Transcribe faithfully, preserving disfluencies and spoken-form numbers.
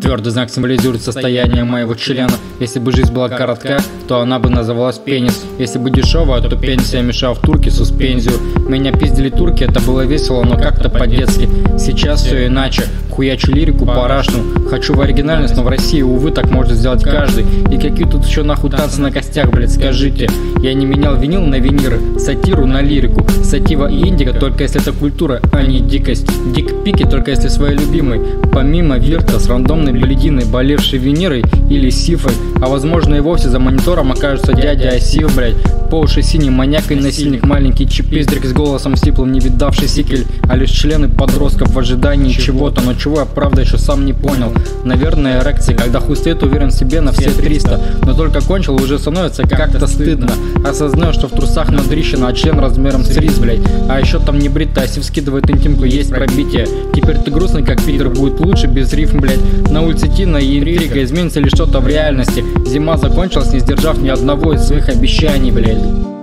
Твердый знак символизирует состояние моего члена. Если бы жизнь была коротка, то она бы называлась пенис. Если бы дешевая, то пенсия мешала в турке суспензию. Меня пиздили турки, это было весело, но как-то по-детски. Сейчас все иначе, хуячу лирику парашну. Хочу в оригинальность, но в России, увы, так может сделать каждый. И какие тут еще нахуй танцы на костях, блять, скажите. Я не менял винил на виниры, сатиру на лирику. Сатива и индиго, только если это культура, а не дикость. Дик-пики, только если свои любимый. Помимо вирта с рандомной блединой, болевшей венерой или сифой. А возможно и вовсе за монитором окажется дядя Асив, блять. По уши синий маньяк и насильник, маленький чипиздрик с голосом сиплым, не видавший сикель, а лишь члены подростков в ожидании чего-то. Но чего я правда еще сам не понял. Наверное, эрекции, когда хуй стоит уверен в себе на все триста. Но только кончил, уже становится как-то стыдно. Осознаю, что в трусах надрищено, а член размером с рис, блять. А еще там не брит, Асив скидывает интимку, есть пробитие. Теперь ты грустный, как Питер, будет лучше без рифм, блять. На улице Тина и интрига, изменится ли что-то в реальности. Зима закончилась, не сдержав ни одного из своих обещаний, блять.